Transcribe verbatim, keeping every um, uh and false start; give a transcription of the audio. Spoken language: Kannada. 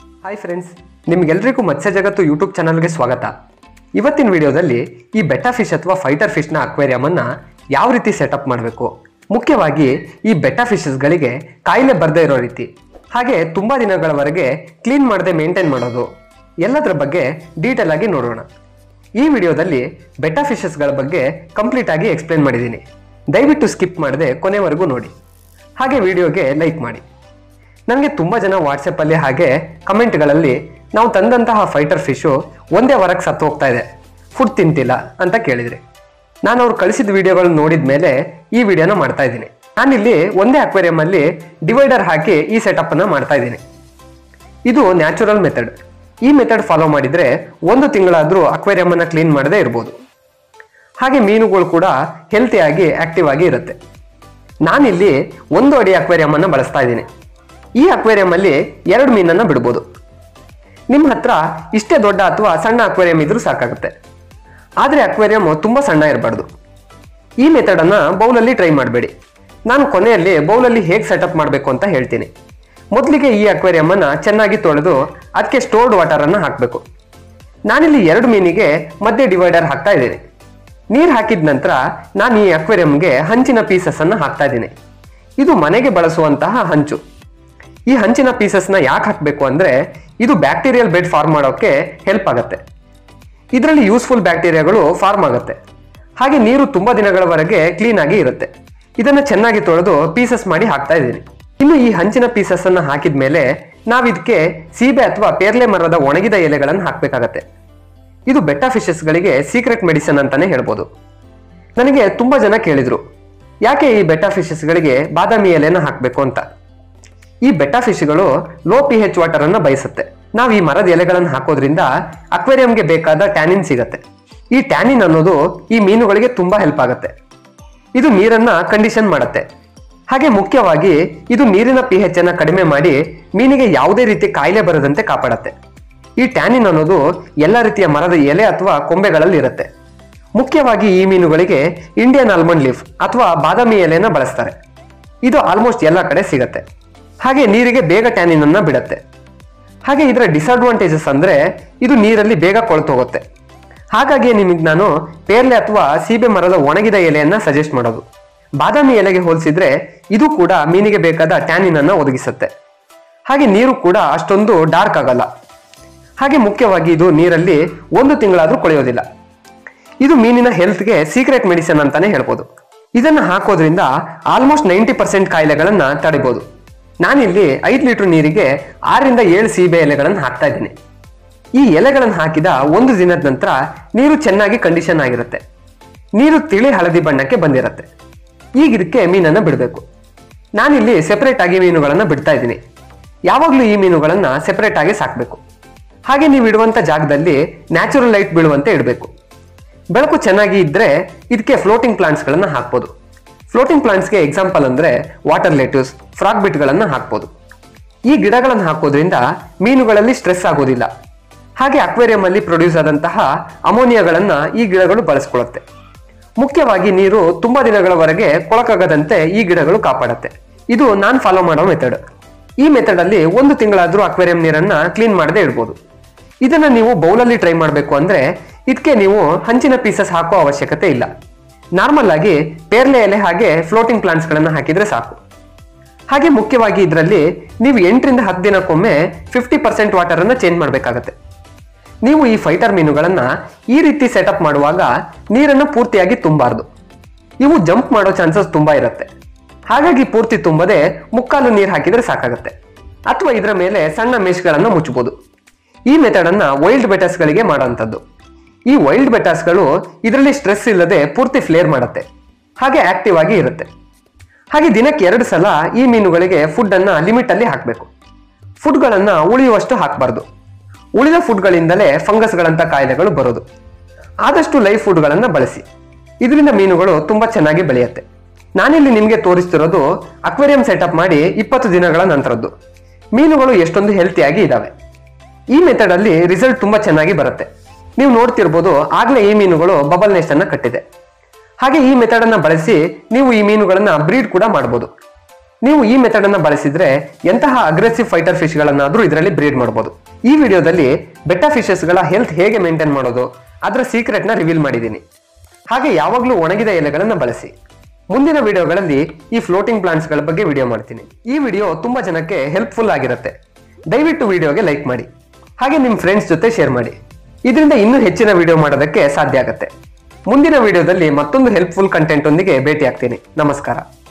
ಹಾಯ್ ಫ್ರೆಂಡ್ಸ್, ನಿಮಗೆಲ್ಲರಿಗೂ ಮತ್ಸ್ಯ ಜಗತ್ತು ಯೂಟ್ಯೂಬ್ ಚಾನಲ್ಗೆ ಸ್ವಾಗತ. ಇವತ್ತಿನ ವಿಡಿಯೋದಲ್ಲಿ ಈ ಬೆಟಾ ಫಿಶ್ ಅಥವಾ ಫೈಟರ್ ಫಿಶ್ನ ಅಕ್ವೇರಿಯಮನ್ನು ಯಾವ ರೀತಿ ಸೆಟಪ್ ಮಾಡಬೇಕು, ಮುಖ್ಯವಾಗಿ ಈ ಬೆಟಾ ಫಿಶಸ್ಗಳಿಗೆ ಕಾಯಿಲೆ ಬರದೇ ಇರೋ ರೀತಿ, ಹಾಗೆ ತುಂಬ ದಿನಗಳವರೆಗೆ ಕ್ಲೀನ್ ಮಾಡದೆ ಮೇಂಟೈನ್ ಮಾಡೋದು, ಎಲ್ಲದರ ಬಗ್ಗೆ ಡೀಟೇಲ್ ಆಗಿ ನೋಡೋಣ. ಈ ವಿಡಿಯೋದಲ್ಲಿ ಬೆಟಾ ಫಿಶಸ್ಗಳ ಬಗ್ಗೆ ಕಂಪ್ಲೀಟ್ ಆಗಿ ಎಕ್ಸ್ಪ್ಲೇನ್ ಮಾಡಿದ್ದೀನಿ. ದಯವಿಟ್ಟು ಸ್ಕಿಪ್ ಮಾಡದೆ ಕೊನೆವರೆಗೂ ನೋಡಿ, ಹಾಗೆ ವಿಡಿಯೋಗೆ ಲೈಕ್ ಮಾಡಿ. ನನಗೆ ತುಂಬ ಜನ ವಾಟ್ಸಪ್ಪಲ್ಲಿ ಹಾಗೆ ಕಮೆಂಟ್ಗಳಲ್ಲಿ ನಾವು ತಂದಂತಹ ಫೈಟರ್ ಫಿಶು ಒಂದೇ ವಾರಕ್ಕೆ ಸತ್ತು ಹೋಗ್ತಾ ಇದೆ, ಫುಡ್ ತಿಂತಿಲ್ಲ ಅಂತ ಕೇಳಿದ್ರಿ. ನಾನು ಅವ್ರು ಕಳಿಸಿದ ವಿಡಿಯೋಗಳನ್ನ ನೋಡಿದ ಮೇಲೆ ಈ ವಿಡಿಯೋನ ಮಾಡ್ತಾ ಇದ್ದೀನಿ. ನಾನಿಲ್ಲಿ ಒಂದೇ ಅಕ್ವೇರಿಯಮಲ್ಲಿ ಡಿವೈಡರ್ ಹಾಕಿ ಈ ಸೆಟಪ್ಪನ್ನು ಮಾಡ್ತಾ ಇದ್ದೀನಿ. ಇದು ನ್ಯಾಚುರಲ್ ಮೆಥಡ್. ಈ ಮೆಥಡ್ ಫಾಲೋ ಮಾಡಿದರೆ ಒಂದು ತಿಂಗಳಾದರೂ ಅಕ್ವೇರಿಯಮನ್ನು ಕ್ಲೀನ್ ಮಾಡದೇ ಇರ್ಬೋದು. ಹಾಗೆ ಮೀನುಗಳು ಕೂಡ ಹೆಲ್ತಿಯಾಗಿ ಆಕ್ಟಿವ್ ಆಗಿ ಇರುತ್ತೆ. ನಾನಿಲ್ಲಿ ಒಂದು ಅಡಿ ಅಕ್ವೇರಿಯಮನ್ನು ಬಳಸ್ತಾ ಇದ್ದೀನಿ. ಈ ಅಕ್ವೇರಿಯಂ ಅಲ್ಲಿ ಎರಡು ಮೀನನ್ನು ಬಿಡ್ಬೋದು. ನಿಮ್ಮ ಹತ್ರ ಇಷ್ಟೇ ದೊಡ್ಡ ಅಥವಾ ಸಣ್ಣ ಅಕ್ವೇರಿಯಂ ಇದ್ರೂ ಸಾಕಾಗುತ್ತೆ. ಆದರೆ ಅಕ್ವೇರಿಯಂ ತುಂಬ ಸಣ್ಣ ಇರಬಾರ್ದು. ಈ ಮೆಥಡನ್ನು ಬೌಲಲ್ಲಿ ಟ್ರೈ ಮಾಡಬೇಡಿ. ನಾನು ಕೊನೆಯಲ್ಲಿ ಬೌಲಲ್ಲಿ ಹೇಗೆ ಸೆಟಪ್ ಮಾಡಬೇಕು ಅಂತ ಹೇಳ್ತೀನಿ. ಮೊದಲಿಗೆ ಈ ಅಕ್ವೇರಿಯಮನ್ನು ಚೆನ್ನಾಗಿ ತೊಳೆದು ಅದಕ್ಕೆ ಸ್ಟೋರ್ಡ್ ವಾಟರನ್ನು ಹಾಕಬೇಕು. ನಾನಿಲ್ಲಿ ಎರಡು ಮೀನಿಗೆ ಮಧ್ಯೆ ಡಿವೈಡರ್ ಹಾಕ್ತಾ ಇದ್ದೀನಿ. ನೀರು ಹಾಕಿದ ನಂತರ ನಾನು ಈ ಅಕ್ವೇರಿಯಂಗೆ ಹಂಚಿನ ಪೀಸಸ್ಸನ್ನು ಹಾಕ್ತಾ ಇದ್ದೀನಿ. ಇದು ಮನೆಗೆ ಬಳಸುವಂತಹ ಹಂಚು. ಈ ಹಂಚಿನ ಪೀಸಸ್ನ ಯಾಕೆ ಹಾಕಬೇಕು ಅಂದರೆ ಇದು ಬ್ಯಾಕ್ಟೀರಿಯಲ್ ಬೆಡ್ ಫಾರ್ಮ್ ಮಾಡೋಕ್ಕೆ ಹೆಲ್ಪ್ ಆಗುತ್ತೆ. ಇದರಲ್ಲಿ ಯೂಸ್ಫುಲ್ ಬ್ಯಾಕ್ಟೀರಿಯಾಗಳು ಫಾರ್ಮ್ ಆಗುತ್ತೆ. ಹಾಗೆ ನೀರು ತುಂಬ ದಿನಗಳವರೆಗೆ ಕ್ಲೀನ್ ಆಗಿ ಇರುತ್ತೆ. ಇದನ್ನು ಚೆನ್ನಾಗಿ ತೊಳೆದು ಪೀಸಸ್ ಮಾಡಿ ಹಾಕ್ತಾ ಇದ್ದೀನಿ. ಇನ್ನು ಈ ಹಂಚಿನ ಪೀಸಸ್ಸನ್ನು ಹಾಕಿದ ಮೇಲೆ ನಾವು ಇದಕ್ಕೆ ಸೀಬೆ ಅಥವಾ ಪೇರ್ಲೆ ಮರದ ಒಣಗಿದ ಎಲೆಗಳನ್ನು ಹಾಕಬೇಕಾಗತ್ತೆ. ಇದು ಬೆಟಾ ಫಿಶಸ್ಗಳಿಗೆ ಸೀಕ್ರೆಟ್ ಮೆಡಿಸಿನ್ ಅಂತಾನೆ ಹೇಳ್ಬೋದು. ನನಗೆ ತುಂಬ ಜನ ಕೇಳಿದ್ರು, ಯಾಕೆ ಈ ಬೆಟಾ ಫಿಶಸ್ಗಳಿಗೆ ಬಾದಾಮಿ ಎಲೆನ ಹಾಕಬೇಕು ಅಂತ. ಈ ಬೆಟಾ ಫಿಶ್ಗಳು ಲೋ ಪಿ ಹೆಚ್ ವಾಟರ್ ಅನ್ನು ಬಯಸುತ್ತೆ. ನಾವು ಈ ಮರದ ಎಲೆಗಳನ್ನು ಹಾಕೋದ್ರಿಂದ ಅಕ್ವೇರಿಯಂಗೆ ಬೇಕಾದ ಟ್ಯಾನಿನ್ ಸಿಗತ್ತೆ. ಈ ಟ್ಯಾನಿನ್ ಅನ್ನೋದು ಈ ಮೀನುಗಳಿಗೆ ತುಂಬಾ ಹೆಲ್ಪ್ ಆಗುತ್ತೆ. ಇದು ನೀರನ್ನ ಕಂಡೀಷನ್ ಮಾಡುತ್ತೆ. ಹಾಗೆ ಮುಖ್ಯವಾಗಿ ಇದು ನೀರಿನ ಪಿ ಹೆಚ್ ಅನ್ನ ಕಡಿಮೆ ಮಾಡಿ ಮೀನಿಗೆ ಯಾವುದೇ ರೀತಿ ಕಾಯಿಲೆ ಬರದಂತೆ ಕಾಪಾಡುತ್ತೆ. ಈ ಟ್ಯಾನಿನ್ ಅನ್ನೋದು ಎಲ್ಲ ರೀತಿಯ ಮರದ ಎಲೆ ಅಥವಾ ಕೊಂಬೆಗಳಲ್ಲಿ ಇರುತ್ತೆ. ಮುಖ್ಯವಾಗಿ ಈ ಮೀನುಗಳಿಗೆ ಇಂಡಿಯನ್ ಆಲ್ಮಂಡ್ ಲೀಫ್ ಅಥವಾ ಬಾದಾಮಿ ಎಲೆನ ಬಳಸ್ತಾರೆ. ಇದು ಆಲ್ಮೋಸ್ಟ್ ಎಲ್ಲ ಕಡೆ ಸಿಗತ್ತೆ. ಹಾಗೆ ನೀರಿಗೆ ಬೇಗ ಟ್ಯಾನಿನ್ ಅನ್ನ ಬಿಡುತ್ತೆ. ಹಾಗೆ ಇದರ ಡಿಸ್ಅಡ್ವಾಂಟೇಜಸ್ ಅಂದ್ರೆ ಇದು ನೀರಲ್ಲಿ ಬೇಗ ಕೊಳ್ತು ಹೋಗುತ್ತೆ. ಹಾಗಾಗಿ ನಿಮಗೆ ನಾನು ಪೇರ್ಲೆ ಅಥವಾ ಸೀಬೆ ಮರದ ಒಣಗಿದ ಎಲೆಯನ್ನ ಸಜೆಸ್ಟ್ ಮಾಡೋದು. ಬಾದಾಮಿ ಎಲೆಗೆ ಹೋಲಿಸಿದ್ರೆ ಇದು ಕೂಡ ಮೀನಿಗೆ ಬೇಕಾದ ಟ್ಯಾನಿನ್ ಅನ್ನ ಒದಗಿಸುತ್ತೆ. ಹಾಗೆ ನೀರು ಕೂಡ ಅಷ್ಟೊಂದು ಡಾರ್ಕ್ ಆಗಲ್ಲ. ಹಾಗೆ ಮುಖ್ಯವಾಗಿ ಇದು ನೀರಲ್ಲಿ ಒಂದು ತಿಂಗಳಾದ್ರೂ ಕೊಳೆಯೋದಿಲ್ಲ. ಇದು ಮೀನಿನ ಹೆಲ್ತ್ಗೆ ಸೀಕ್ರೆಟ್ ಮೆಡಿಸಿನ್ ಅಂತಾನೆ ಹೇಳ್ಬೋದು. ಇದನ್ನ ಹಾಕೋದ್ರಿಂದ ಆಲ್ಮೋಸ್ಟ್ ನೈಂಟಿ ಪರ್ಸೆಂಟ್ ಕಾಯಿಲೆಗಳನ್ನ ತಡಿಬಹುದು. ನಾನಿಲ್ಲಿ ಐದು ಲೀಟರ್ ನೀರಿಗೆ ಆರರಿಂದ ಏಳು ಸೀಬೆ ಎಲೆಗಳನ್ನು ಹಾಕ್ತಾ ಇದ್ದೀನಿ. ಈ ಎಲೆಗಳನ್ನು ಹಾಕಿದ ಒಂದು ದಿನದ ನಂತರ ನೀರು ಚೆನ್ನಾಗಿ ಕಂಡೀಷನ್ ಆಗಿರುತ್ತೆ. ನೀರು ತಿಳಿ ಹಳದಿ ಬಣ್ಣಕ್ಕೆ ಬಂದಿರುತ್ತೆ. ಈಗ ಇದಕ್ಕೆ ಮೀನನ್ನು ಬಿಡಬೇಕು. ನಾನಿಲ್ಲಿ ಸೆಪರೇಟ್ ಆಗಿ ಮೀನುಗಳನ್ನು ಬಿಡ್ತಾ ಇದ್ದೀನಿ. ಯಾವಾಗಲೂ ಈ ಮೀನುಗಳನ್ನು ಸೆಪರೇಟ್ ಆಗಿ ಸಾಕಬೇಕು. ಹಾಗೆ ನೀವು ಇಡುವಂಥ ಜಾಗದಲ್ಲಿ ನ್ಯಾಚುರಲ್ ಲೈಟ್ ಬೀಳುವಂತೆ ಇಡಬೇಕು. ಬೆಳಕು ಚೆನ್ನಾಗಿ ಇದ್ದರೆ ಇದಕ್ಕೆ ಫ್ಲೋಟಿಂಗ್ ಪ್ಲಾಂಟ್ಸ್ಗಳನ್ನು ಹಾಕ್ಬೋದು. ಫ್ಲೋಟಿಂಗ್ ಪ್ಲಾಂಟ್ಸ್ಗೆ ಎಕ್ಸಾಂಪಲ್ ಅಂದರೆ ವಾಟರ್ ಲೆಟ್ಯೂಸ್, ಫ್ರಾಗ್ ಬಿಟ್ಗಳನ್ನು ಹಾಕ್ಬೋದು. ಈ ಗಿಡಗಳನ್ನು ಹಾಕೋದ್ರಿಂದ ಮೀನುಗಳಲ್ಲಿ ಸ್ಟ್ರೆಸ್ ಆಗೋದಿಲ್ಲ. ಹಾಗೆ ಅಕ್ವೇರಿಯಂ ಅಲ್ಲಿ ಪ್ರೊಡ್ಯೂಸ್ ಆದಂತಹ ಅಮೋನಿಯಾಗಳನ್ನು ಈ ಗಿಡಗಳು ಬಳಸ್ಕೊಳ್ಳುತ್ತೆ. ಮುಖ್ಯವಾಗಿ ನೀರು ತುಂಬಾ ದಿನಗಳವರೆಗೆ ಕೊಳಕಾಗದಂತೆ ಈ ಗಿಡಗಳು ಕಾಪಾಡುತ್ತೆ. ಇದು ನಾನು ಫಾಲೋ ಮಾಡೋ ಮೆಥಡ್. ಈ ಮೆಥಡ್ ಅಲ್ಲಿ ಒಂದು ತಿಂಗಳಾದ್ರೂ ಅಕ್ವೇರಿಯಂ ನೀರನ್ನ ಕ್ಲೀನ್ ಮಾಡದೆ ಇಡ್ಬೋದು. ಇದನ್ನ ನೀವು ಬೌಲಲ್ಲಿ ಟ್ರೈ ಮಾಡಬೇಕು ಅಂದ್ರೆ ಇದಕ್ಕೆ ನೀವು ಹಂಚಿನ ಪೀಸಸ್ ಹಾಕೋ ಅವಶ್ಯಕತೆ ಇಲ್ಲ. ನಾರ್ಮಲ್ ಆಗಿ ಪೇರ್ಲೆ ಎಲೆ ಹಾಗೆ ಫ್ಲೋಟಿಂಗ್ ಪ್ಲಾಂಟ್ಸ್ ಗಳನ್ನ ಹಾಕಿದ್ರೆ ಸಾಕು. ಹಾಗೆ ಮುಖ್ಯವಾಗಿ ಇದರಲ್ಲಿ ನೀವು ಎಂಟರಿಂದ ಹತ್ತು ದಿನಕ್ಕೊಮ್ಮೆ ಫಿಫ್ಟಿ ಪರ್ಸೆಂಟ್ ವಾಟರ್ ಅನ್ನ ಚೇಂಜ್ ಮಾಡಬೇಕಾಗತ್ತೆ. ನೀವು ಈ ಫೈಟರ್ ಮೀನುಗಳನ್ನ ಈ ರೀತಿ ಸೆಟಪ್ ಮಾಡುವಾಗ ನೀರನ್ನು ಪೂರ್ತಿಯಾಗಿ ತುಂಬಾರ್ದು. ಇವು ಜಂಪ್ ಮಾಡೋ ಚಾನ್ಸಸ್ ತುಂಬಾ ಇರುತ್ತೆ. ಹಾಗಾಗಿ ಪೂರ್ತಿ ತುಂಬದೆ ಮುಕ್ಕಾಲು ನೀರು ಹಾಕಿದ್ರೆ ಸಾಕಾಗುತ್ತೆ. ಅಥವಾ ಇದರ ಮೇಲೆ ಸಣ್ಣ ಮೆಶ್ಗಳನ್ನು ಮುಚ್ಚಬಹುದು. ಈ ಮೆಥಡ್ ಅನ್ನ ವೈಲ್ಡ್ ಬೆಟಾಸ್ ಗಳಿಗೆ ಮಾಡುವಂಥದ್ದು. ಈ ವೈಲ್ಡ್ ಬೆಟಾಸ್ಗಳು ಇದರಲ್ಲಿ ಸ್ಟ್ರೆಸ್ ಇಲ್ಲದೆ ಪೂರ್ತಿ ಫ್ಲೇರ್ ಮಾಡುತ್ತೆ. ಹಾಗೆ ಆಕ್ಟಿವ್ ಆಗಿ ಇರುತ್ತೆ. ಹಾಗೆ ದಿನಕ್ಕೆ ಎರಡು ಸಲ ಈ ಮೀನುಗಳಿಗೆ ಫುಡ್ ಅನ್ನ ಲಿಮಿಟ್ ಅಲ್ಲಿ ಹಾಕಬೇಕು. ಫುಡ್ಗಳನ್ನ ಉಳಿಯುವಷ್ಟು ಹಾಕಬಾರ್ದು. ಉಳಿದ ಫುಡ್ಗಳಿಂದಲೇ ಫಂಗಸ್ಗಳಂತ ಕಾಯಿಲೆಗಳು ಬರೋದು. ಆದಷ್ಟು ಲೈವ್ ಫುಡ್ಗಳನ್ನ ಬಳಸಿ. ಇದರಿಂದ ಮೀನುಗಳು ತುಂಬಾ ಚೆನ್ನಾಗಿ ಬೆಳೆಯುತ್ತೆ. ನಾನಿಲ್ಲಿ ನಿಮಗೆ ತೋರಿಸ್ತಿರೋದು ಅಕ್ವೇರಿಯಂ ಸೆಟಪ್ ಮಾಡಿ ಇಪ್ಪತ್ತು ದಿನಗಳ ನಂತರದ್ದು. ಮೀನುಗಳು ಎಷ್ಟೊಂದು ಹೆಲ್ತಿಯಾಗಿ ಇದಾವೆ. ಈ ಮೆಥಡ್ ಅಲ್ಲಿ ರಿಸಲ್ಟ್ ತುಂಬಾ ಚೆನ್ನಾಗಿ ಬರುತ್ತೆ. ನೀವು ನೋಡ್ತಿರ್ಬೋದು, ಆಗ್ಲೇ ಈ ಮೀನುಗಳು ಬಬಲ್ ನೆಸ್ಟ್ ಅನ್ನ ಕಟ್ಟಿದೆ. ಹಾಗೆ ಈ ಮೆಥಡ್ ಅನ್ನ ಬಳಸಿ ನೀವು ಈ ಮೀನುಗಳನ್ನ ಬ್ರೀಡ್ ಕೂಡ ಮಾಡಬಹುದು. ನೀವು ಈ ಮೆಥಡ್ ಅನ್ನ ಬಳಸಿದ್ರೆ ಎಂತಹ ಅಗ್ರೆಸಿವ್ ಫೈಟರ್ ಫಿಶ್ ಗಳನ್ನಾದ್ರೂ ಇದರಲ್ಲಿ ಬ್ರೀಡ್ ಮಾಡಬಹುದು. ಈ ವಿಡಿಯೋದಲ್ಲಿ ಬೆಟಾ ಫಿಶಸ್ ಗಳ ಹೆಲ್ತ್ ಹೇಗೆ ಮೇಂಟೈನ್ ಮಾಡೋದು ಅದರ ಸೀಕ್ರೆಟ್ ನ ರಿವೀಲ್ ಮಾಡಿದ್ದೀನಿ. ಹಾಗೆ ಯಾವಾಗಲೂ ಒಣಗಿದ ಎಲೆಗಳನ್ನ ಬಳಸಿ. ಮುಂದಿನ ವಿಡಿಯೋಗಳಲ್ಲಿ ಈ ಫ್ಲೋಟಿಂಗ್ ಪ್ಲಾಂಟ್ಸ್ ಗಳ ಬಗ್ಗೆ ವಿಡಿಯೋ ಮಾಡ್ತೀನಿ. ಈ ವಿಡಿಯೋ ತುಂಬಾ ಜನಕ್ಕೆ ಹೆಲ್ಪ್ಫುಲ್ ಆಗಿರುತ್ತೆ. ದಯವಿಟ್ಟು ವಿಡಿಯೋಗೆ ಲೈಕ್ ಮಾಡಿ, ಹಾಗೆ ನಿಮ್ಮ ಫ್ರೆಂಡ್ಸ್ ಜೊತೆ ಶೇರ್ ಮಾಡಿ. ಇದರಿಂದ ಇನ್ನೂ ಹೆಚ್ಚಿನ ವಿಡಿಯೋ ಮಾಡೋದಕ್ಕೆ ಸಾಧ್ಯ ಆಗುತ್ತೆ. ಮುಂದಿನ ವಿಡಿಯೋದಲ್ಲಿ ಮತ್ತೊಂದು ಹೆಲ್ಪ್ಫುಲ್ ಕಂಟೆಂಟ್ ಒಂದಿಗೆ ಭೇಟಿ ಆಗ್ತೀನಿ. ನಮಸ್ಕಾರ.